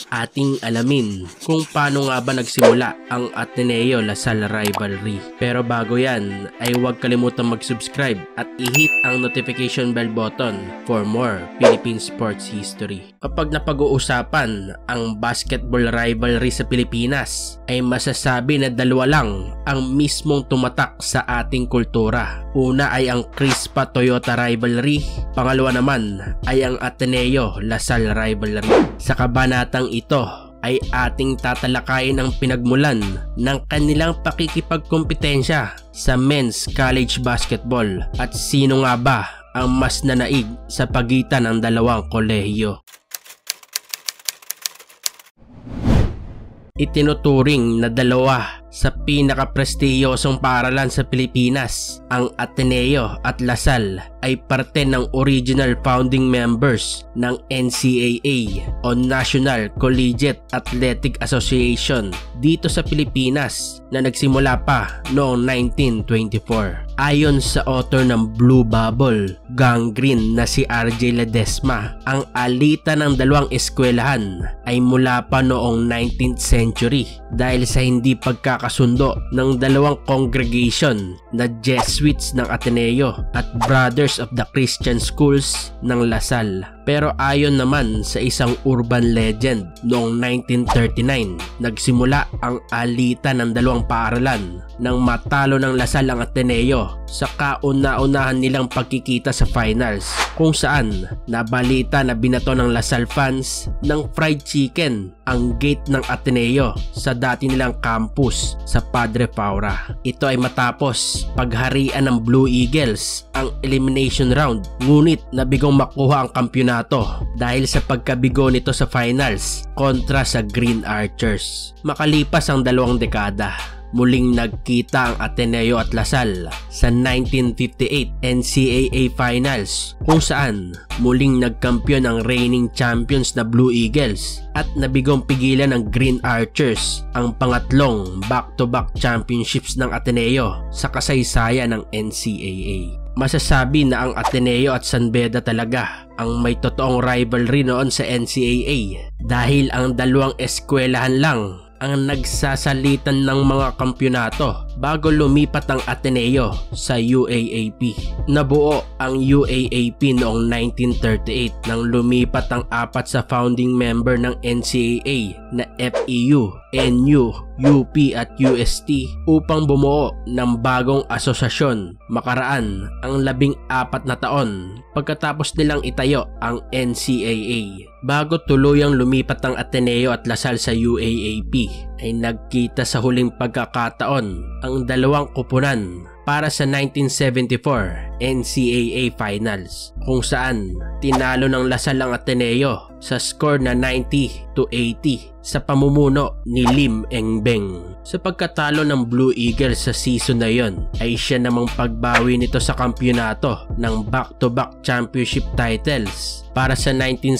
ating alamin kung paano nga ba nagsimula ang Ateneo-Lasal rivalry. Pero bago yan ay huwag kalimutang mag-subscribe at i-hit ang notification bell button for more Philippine sports history. Kapag napag-uusapan ang basketball rivalry sa Pilipinas ay masasabi na dalawa lang ang mismong tumatak sa ating kultura. Una ay ang Crispa-Toyota rivalry, pangalawa naman ay ang Ateneo-Lasal rivalry. Sa kabanatang ito ay ating tatalakayin ang pinagmulan ng kanilang pakikipagkompetensya sa men's college basketball at sino nga ba ang mas nanaig sa pagitan ng dalawang kolehiyo. Itinuturing na dalawa sa pinakaprestiyosong paaralan sa Pilipinas, ang Ateneo at Lasal ay parte ng original founding members ng NCAA o National Collegiate Athletic Association dito sa Pilipinas na nagsimula pa noong 1924. Ayon sa author ng Blue Bubble, Gangrene na si RJ Ledesma, ang alitan ng dalawang eskwelahan ay mula pa noong 19th century dahil sa hindi pagkakasundo ng dalawang congregation na Jesuits ng Ateneo at Brothers of the Christian Schools ng Lasal. Pero ayon naman sa isang urban legend, noong 1939, nagsimula ang alitan ng dalawang paaralan nang matalo ng Lasal ang Ateneo sa kauna-unahan nilang pagkikita sa finals, kung saan nabalita na binato ng Lasal fans ng fried chicken ang gate ng Ateneo sa dati nilang campus sa Padre Paura. Ito ay matapos pagharian ng Blue Eagles ang elimination round, ngunit nabigong makuha ang kampyonato dahil sa pagkabigo nito sa finals kontra sa Green Archers. Makalipas ang dalawang dekada, muling nagkita ang Ateneo at Lasal sa 1958 NCAA Finals, kung saan muling nagkampiyon ang reigning champions na Blue Eagles at nabigong pigilan ng Green Archers ang pangatlong back-to-back championships ng Ateneo sa kasaysayan ng NCAA. Masasabi na ang Ateneo at San Beda talaga ang may totoong rivalry noon sa NCAA dahil ang dalawang eskwelahan lang ang nagsasalitan ng mga kampyonato bago lumipat ang Ateneo sa UAAP. Nabuo ang UAAP noong 1938 nang lumipat ang apat sa founding member ng NCAA na FEU, NU, UP at UST upang bumuo ng bagong asosasyon makaraan ang 14 na taon pagkatapos nilang itayo ang NCAA. Bago tuluyang lumipat ang Ateneo at Lasal sa UAAP ay nagkita sa huling pagkakataon ang dalawang kupunan para sa 1974 NCAA Finals, kung saan tinalo ng Lasal ang Ateneo sa score na 90-80 sa pamumuno ni Lim Engbeng. Sa pagkatalo ng Blue Eagles sa season na yon ay siya namang pagbawi nito sa kampyonato ng back-to-back championship titles para sa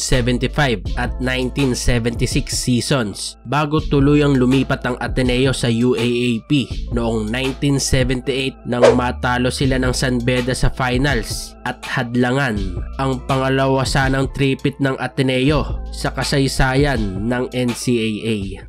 1975 at 1976 seasons bago tuluyang lumipat ang Ateneo sa UAAP noong 1978 nang matalo sila ng San Beda sa finals at hadlangan ang pangalawa sanang tripit ng Ateneo sa kasaysayan ng NCAA.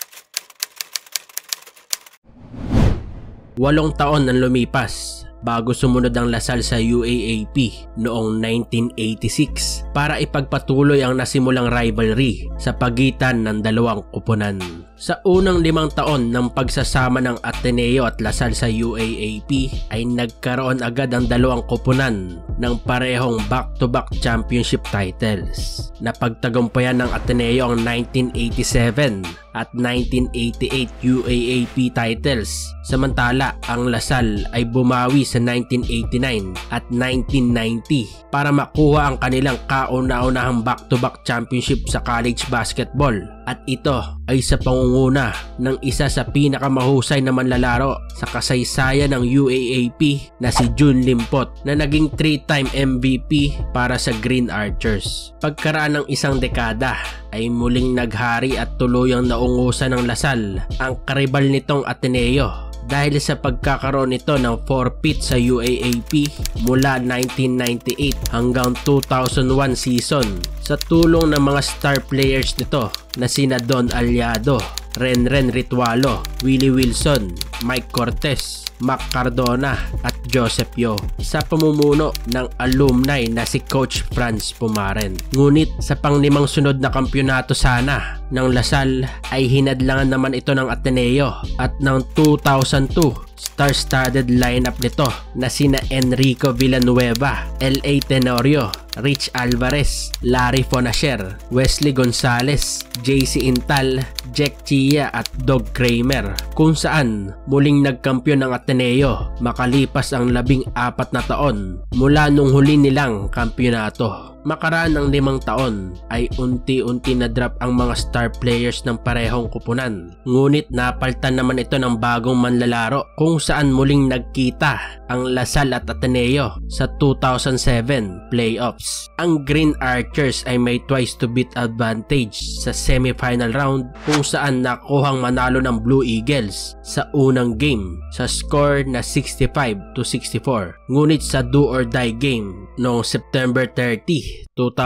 8 taon ang lumipas bago sumunod ang Lasal sa UAAP noong 1986 para ipagpatuloy ang nasimulang rivalry sa pagitan ng dalawang kupunan. Sa unang 5 taon ng pagsasama ng Ateneo at Lasal sa UAAP ay nagkaroon agad ang dalawang kupunan ng parehong back-to-back championship titles. Napagtagumpayan ng Ateneo ang 1987 at 1988 UAAP titles, samantala ang Lasal ay bumawi sa 1989 at 1990 para makuha ang kanilang kauna-unahang back-to-back championship sa college basketball, at ito ay sa pangunguna ng isa sa pinakamahusay na manlalaro sa kasaysayan ng UAAP na si Jun Limpot na naging 3-time MVP para sa Green Archers. Pagkaraan ng isang dekada ay muling naghari at tuluyang naungusan ng Lasal ang karibal nitong Ateneo dahil sa pagkakaroon nito ng forfeit sa UAAP mula 1998 hanggang 2001 season sa tulong ng mga star players nito na sina Don Aliado, Renren Ritualo, Willie Wilson, Mike Cortez, Mac Cardona at Joseph Yo sa pamumuno ng alumni na si Coach Franz Pumaren. Ngunit sa pang-limang sunod na kampyonato sana ng Lasal ay hinadlangan naman ito ng Ateneo at ng 2002 star-studded lineup nito na sina Enrico Villanueva, L.A. Tenorio, Rich Alvarez, Larry Fonacier, Wesley Gonzalez, JC Intal, Jack Chia at Dog Kramer, kung saan muling nagkampiyon ng Ateneo makalipas ang 14 na taon mula nung huli nilang kampyonato. Makaraan ng 5 taon ay unti-unti na drop ang mga star players ng parehong kupunan. Ngunit napalitan naman ito ng bagong manlalaro kung saan muling nagkita ang Lasal at Ateneo sa 2007 playoffs. Ang Green Archers ay may twice to beat advantage sa semifinal round kung saan nakuhang manalo ng Blue Eagles sa unang game sa score na 65-64. Ngunit sa do or die game noong September 30,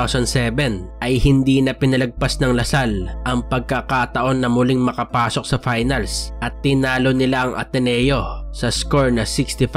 2007 ay hindi na pinalagpas ng Lasal ang pagkakataon na muling makapasok sa finals at tinalo nila ang Ateneo sa score na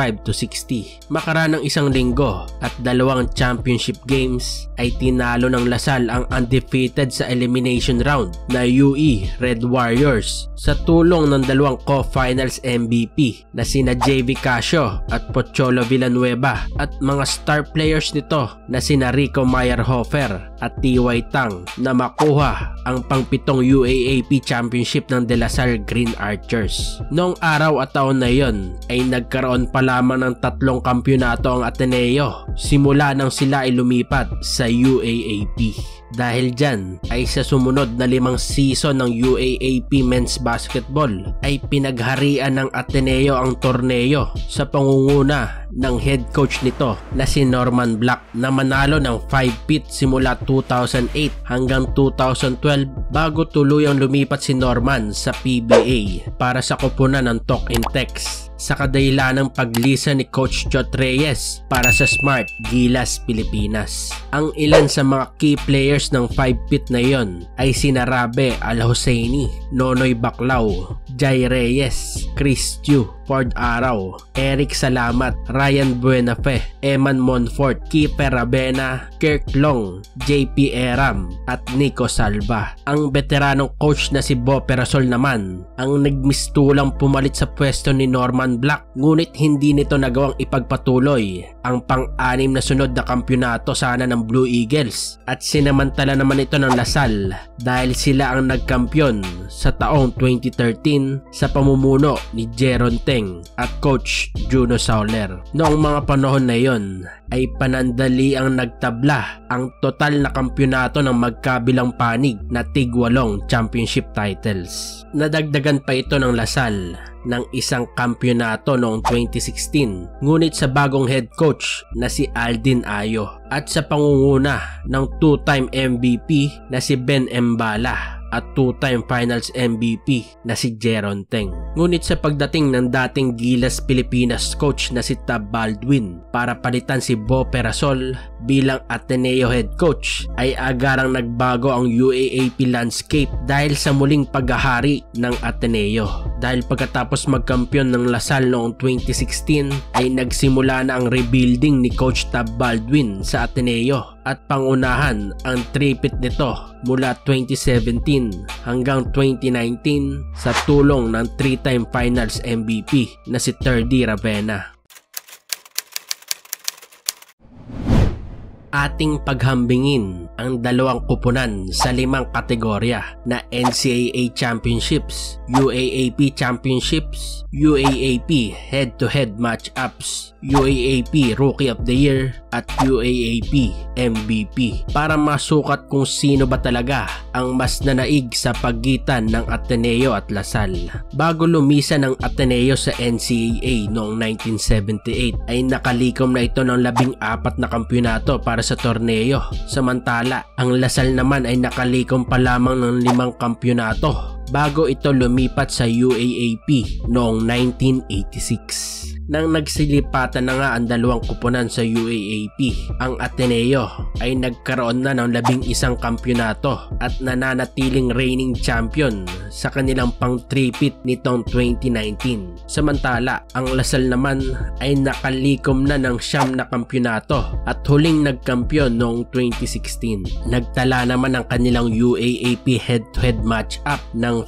65-60. Makaraan ng 1 linggo at 2 championship games ay tinalo ng Lasal ang undefeated sa elimination round na UE Red Warriors sa tulong ng 2 co-finals MVP na sina JV Casio at Pocholo Villanueva at mga star players nito na sina Rico Meyerhofer at TY Tang na makuha ang pang-7 UAAP Championship ng De La Salle Green Archers. Noong araw at taon na yon ay nagkaroon pa lamang ng 3 kampyonato ang Ateneo simula nang sila ay lumipat sa UAAP. Dahil dyan ay sa sumunod na 5 season ng UAAP Men's Basketball ay pinagharian ng Ateneo ang torneo sa pangunguna ng head coach nito na si Norman Black na manalo ng 5-peat simula 2008 hanggang 2012 bago tuluyang lumipat si Norman sa PBA para sa koponan ng Talk and Text sa kadahilan ng paglisa ni Coach Jot Reyes para sa Smart Gilas Pilipinas. Ang ilan sa mga key players ng 5-peat na yon ay sina Rabe Al-Husseini, Nonoy Baclao, Jai Reyes, Chris Chu, Ford Araw, Eric Salamat, Ryan Buenafe, Eman Monfort, Kiefer Rabena, Kirk Long, JP Eram at Nico Salva. Ang veteranong coach na si Bo Perasol naman ang nagmistulang pumalit sa pwesto ni Norman Black, ngunit hindi nito nagawang ipagpatuloy ang pang-6 na sunod na kampyonato sana ng Blue Eagles at sinamantala naman ito ng Lasal dahil sila ang nagkampyon sa taong 2013 sa pamumuno ni Jeron Teng at Coach Juno Sauler. Noong mga panahon na yon ay panandali ang nagtabla ang total na kampyonato ng magkabilang panig na tig-8 championship titles. Nadagdagan pa ito ng Lasal ng 1 kampyonato noong 2016 ngunit sa bagong head coach na si Aldin Ayo at sa pangunguna ng 2-time MVP na si Ben Embala at 2-time finals MVP na si Jeron Teng. Ngunit sa pagdating ng dating Gilas Pilipinas coach na si Tab Baldwin para palitan si Bo Perasol bilang Ateneo head coach ay agarang nagbago ang UAAP landscape dahil sa muling paghahari ng Ateneo. Dahil pagkatapos magkampiyon ng Lasal noong 2016 ay nagsimula na ang rebuilding ni Coach Tab Baldwin sa Ateneo at pangunahan ang tripit nito mula 2017 hanggang 2019 sa tulong ng 3-time finals MVP na si Terdy Ravena. Ating paghambingin ang 2 kupunan sa 5 kategorya na NCAA Championships, UAAP Championships, UAAP Head-to-Head Matchups, UAAP Rookie of the Year at UAAP MVP para masukat kung sino ba talaga ang mas nanaig sa pagitan ng Ateneo at Lasal. Bago lumisan ng Ateneo sa NCAA noong 1978 ay nakalikom na ito ng 14 na kampyonato para sa torneo. Samantala, ang Lasal naman ay nakalikom pa lamang ng 5 kampyonato bago ito lumipat sa UAAP noong 1986. Nang nagsilipatan na nga ang dalawang kuponan sa UAAP, ang Ateneo ay nagkaroon na ng 11 kampyonato at nananatiling reigning champion sa kanilang pang-tripit nitong 2019. Samantala, ang Lasal naman ay nakalikom na ng 9 na kampyonato at huling nagkampyon noong 2016. Nagtala naman ang kanilang UAAP head-to-head match-up ng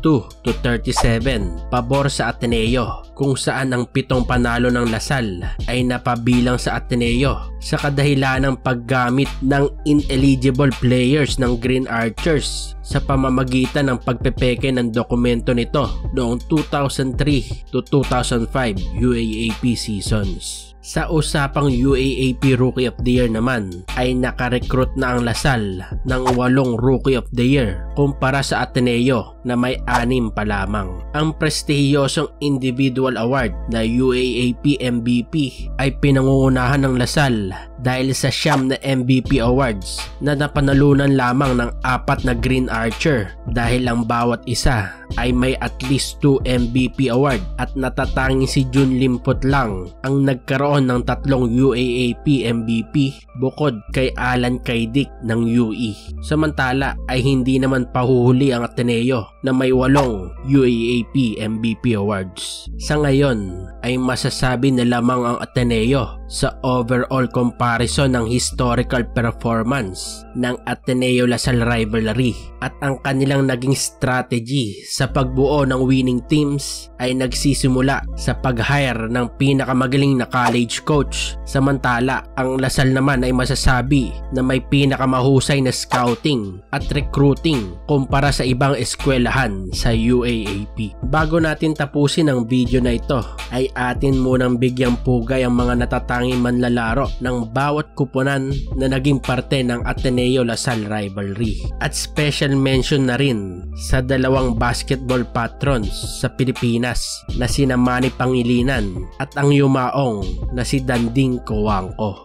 52-37 pabor sa Ateneo, kung saan ang 7 panalo ng Lasal ay napabilang sa Ateneo sa kadahilan ng paggamit ng ineligible players ng Green Archers sa pamamagitan ng pagpepeke ng dokumento nito noong 2003 to 2005 UAAP seasons. Sa usapang UAAP Rookie of the Year naman ay nakarecruit na ang Lasal ng 8 Rookie of the Year kumpara sa Ateneo na may 6 pa lamang. Ang prestihiyosong individual award na UAAP MVP ay pinangungunahan ng Lasal dahil sa 9 na MVP awards na napanalunan lamang ng 4 na Green Archer, dahil ang bawat isa ay may at least 2 MVP award at natatanging si Jun Limpot lang ang nagkaroon ng 3 UAAP MVP bukod kay Alan Kaidik ng UE. Samantala ay hindi naman pahuhuli ang Ateneo na may 8 UAAP MVP awards. Sa ngayon ay masasabi na lamang ang Ateneo sa overall comparison ng historical performance ng Ateneo Lasal rivalry, at ang kanilang naging strategy sa pagbuo ng winning teams ay nagsisimula sa pag-hire ng pinakamagaling na college coach. Samantala, ang Lasal naman ay masasabi na may pinakamahusay na scouting at recruiting kumpara sa ibang eskwelahan sa UAAP. Bago natin tapusin ang video na ito, ay atin munang bigyang pugay ang mga natatanging manlalaro ng bawat kuponan na naging parte ng Ateneo Lasal rivalry. At special mention na rin sa 2 basketball patrons sa Pilipinas na sina Manny Pangilinan at ang yumaong na si Danding Coangco.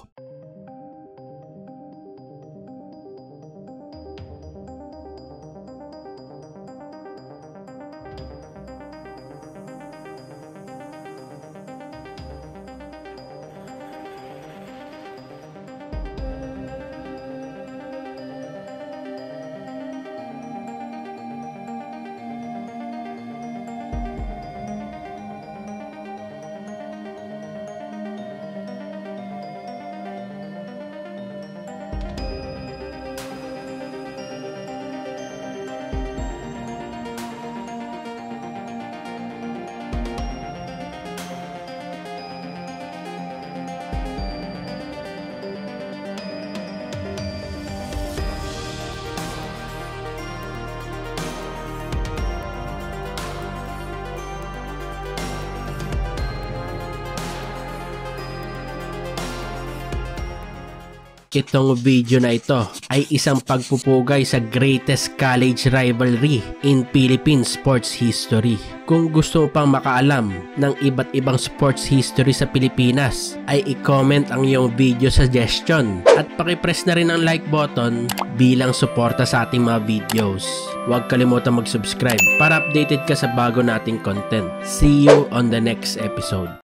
Itong video na ito ay isang pagpupugay sa greatest college rivalry in Philippine sports history. Kung gusto mo pang makaalam ng iba't ibang sports history sa Pilipinas, ay i-comment ang iyong video suggestion at paki-press na rin ang like button bilang suporta sa ating mga videos. Huwag kalimutan mag-subscribe para updated ka sa bago nating content. See you on the next episode.